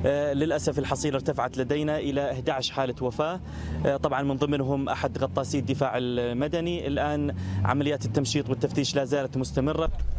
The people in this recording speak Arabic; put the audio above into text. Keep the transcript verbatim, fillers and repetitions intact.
للأسف الحصيلة ارتفعت لدينا إلى إحدى عشرة حالة وفاة، طبعا من ضمنهم أحد غطاسي الدفاع المدني. الآن عمليات التمشيط والتفتيش لا زالت مستمرة.